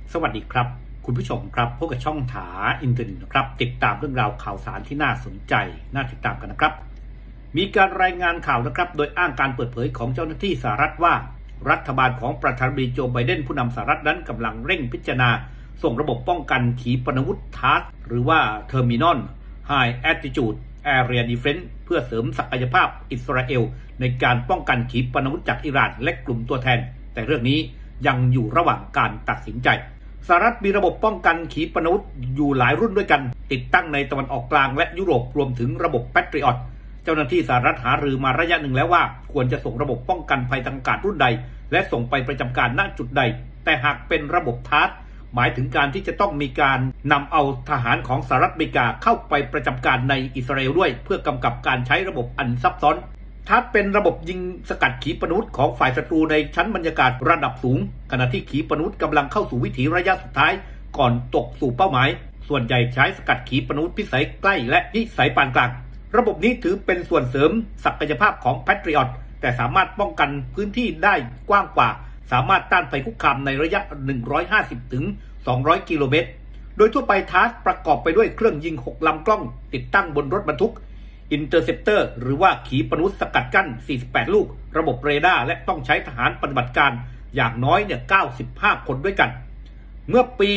สวัสดีครับคุณผู้ชมครับพบกับช่องถาอินเทอร์เน็ตนะครับติดตามเรื่องราวข่าวสารที่น่าสนใจน่าติดตามกันนะครับมีการรายงานข่าวนะครับโดยอ้างการเปิดเผยของเจ้าหน้าที่สหรัฐว่ารัฐบาลของประธานาธิบดีโจไบเดนผู้นำสหรัฐนั้นกำลังเร่งพิจารณาส่งระบบป้องกันขีปนาวุธทาร์หรือว่า Terminal High Altitude Area Defense เพื่อเสริมศักยภาพอิสราเอลในการป้องกันขีปนาวุธจากอิหร่านและกลุ่มตัวแทนแต่เรื่องนี้ยังอยู่ระหว่างการตัดสินใจสหรัฐมีระบบป้องกันขีปนาวุธอยู่หลายรุ่นด้วยกันติดตั้งในตะวันออกกลางและยุโรปรวมถึงระบบ Patriot เจ้าหน้าที่สหรัฐหารือมาระยะหนึ่งแล้วว่าควรจะส่งระบบป้องกันภัยทางอากาศรุ่นใดและส่งไปประจำการณจุดใดแต่หากเป็นระบบทาร์ หมายถึงการที่จะต้องมีการนำเอาทหารของสหรัฐอเมริกาเข้าไปประจำการในอิสราเอลด้วยเพื่อกำกับการใช้ระบบอันซับซ้อนทาร์เป็นระบบยิงสกัดขีปนาวุธของฝ่ายศัตรูในชั้นบรรยากาศระดับสูงขณะที่ขีปนาวุธกำลังเข้าสู่วิถีระยะสุดท้ายก่อนตกสู่เป้าหมายส่วนใหญ่ใช้สกัดขีปนาวุธพิสัยใกล้และพิสัยปานกลางระบบนี้ถือเป็นส่วนเสริมศักยภาพของ Patriot แต่สามารถป้องกันพื้นที่ได้กว้างกว่าสามารถต้านภัยคุกคามในระยะ 150 ถึง 200 กิโลเมตรโดยทั่วไปทาร์ประกอบไปด้วยเครื่องยิง 6 ลำกล้องติดตั้งบนรถบรรทุก Interceptor หรือว่าขีปนาวุธสกัดกั้น 48 ลูกระบบเรดาร์และต้องใช้ทหารปฏิบัติการอย่างน้อย95 คนด้วยกันเมื่อปี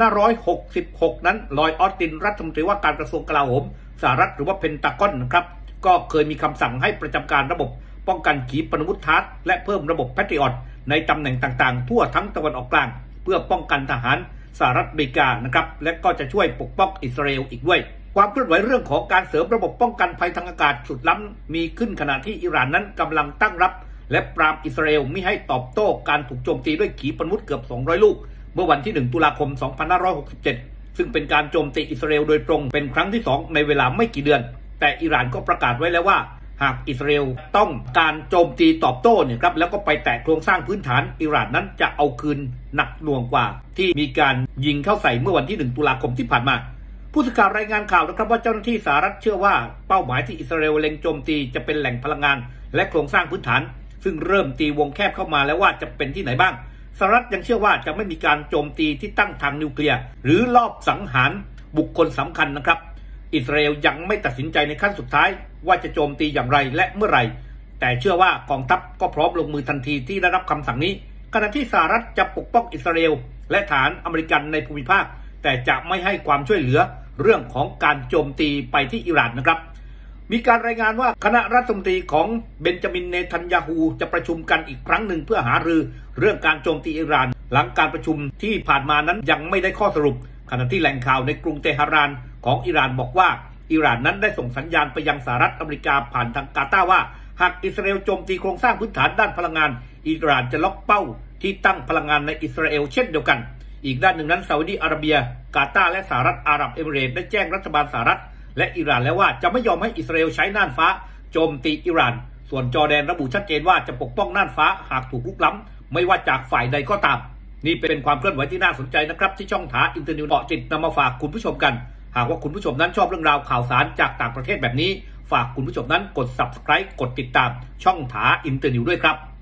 2566 นั้นลอยด์ ออสตินรัฐมนตรีว่าการกระทรวงกลาโหมสหรัฐหรือว่าเพนตากอนนะครับก็เคยมีคำสั่งให้ประจำการระบบป้องกันขีปนาวุธทาร์และเพิ่มระบบ Patriot ในตำแหน่งต่างๆทั่วทั้งตะวันออกกลางเพื่อป้องกันทหารสหรัฐอเมริกานะครับและก็จะช่วยปกป้องอิสราเอลอีกด้วยความเคลื่อนไหวเรื่องของการเสริมระบบป้องกันภัยทางอากาศสุดล้ำมีขึ้นขณะที่อิหร่านนั้นกำลังตั้งรับและปราบอิสราเอลไม่ให้ตอบโต้การถูกโจมตีด้วยขีปนาวุธเกือบ200 ลูกเมื่อวันที่ 1 ตุลาคม 2567 ซึ่งเป็นการโจมตีอิสราเอลโดยตรงเป็นครั้งที่ 2 ในเวลาไม่กี่เดือนแต่อิหร่านก็ประกาศไว้แล้วว่าหากอิสราเอลต้องการโจมตีตอบโต้เนี่ยครับแล้วก็ไปแตะโครงสร้างพื้นฐานอิหร่านนั้นจะเอาคืนหนักหน่วงกว่าที่มีการยิงเข้าใส่เมื่อวันที่ 1 ตุลาคมที่ผ่านมาผู้สื่อข่าวรายงานข่าวนะครับว่าเจ้าหน้าที่สหรัฐเชื่อว่าเป้าหมายที่อิสราเอลเล็งโจมตีจะเป็นแหล่งพลังงานและโครงสร้างพื้นฐานซึ่งเริ่มตีวงแคบเข้ามาแล้วว่าจะเป็นที่ไหนบ้างสหรัฐยังเชื่อว่าจะไม่มีการโจมตีที่ตั้งทางนิวเคลียร์หรือลอบสังหารบุคคลสำคัญนะครับอิสราเอลยังไม่ตัดสินใจในขั้นสุดท้ายว่าจะโจมตีอย่างไรและเมื่อไหร่แต่เชื่อว่ากองทัพก็พร้อมลงมือทันทีที่ได้รับคำสั่งนี้ขณะที่สหรัฐจะปกป้องอิสราเอลและฐานอเมริกันในภูมิภาคแต่จะไม่ให้ความช่วยเหลือเรื่องของการโจมตีไปที่อิหร่านนะครับมีการรายงานว่าคณะรัฐมนตรีของเบนจามินเนทันยาฮูจะประชุมกันอีกครั้งหนึ่งเพื่อหารือเรื่องการโจมตีอิหร่านหลังการประชุมที่ผ่านมานั้นยังไม่ได้ข้อสรุปขณะที่แหล่งข่าวในกรุงเตหะรานของอิหร่านบอกว่าอิหร่านนั้นได้ส่งสัญญาณไปยังสหรัฐอเมริกาผ่านทางกาตาร์ว่าหากอิสราเอลโจมตีโครงสร้างพื้นฐานด้านพลังงานอิหร่านจะล็อกเป้าที่ตั้งพลังงานในอิสราเอลเช่นเดียวกันอีกด้านหนึ่งนั้นซาอุดิอาระเบียกาตาร์และสหรัฐอาหรับเอมิเรตส์ได้แจ้งรัฐบาลสหรัฐและอิหร่านแล้วว่าจะไม่ยอมให้อิสราเอลใช้น่านฟ้าโจมตีอิหร่านส่วนจอร์แดนระบุชัดเจนว่าจะปกป้องน่านฟ้าหากถูกรุกล้ำไม่ว่าจากฝ่ายใดก็ตามนี่เป็นความเคลื่อนไหวที่น่าสนใจนะครับที่ช่องถาอินเทอร์เน็ตเกาะติดนำมาฝากคุณผู้ชมกันหากว่าคุณผู้ชมนั้นชอบเรื่องราวข่าวสารจากต่างประเทศแบบนี้ฝากคุณผู้ชมนั้นกด Subscribe กดติดตามช่องถาอินเทอร์เน็ตด้วยครับ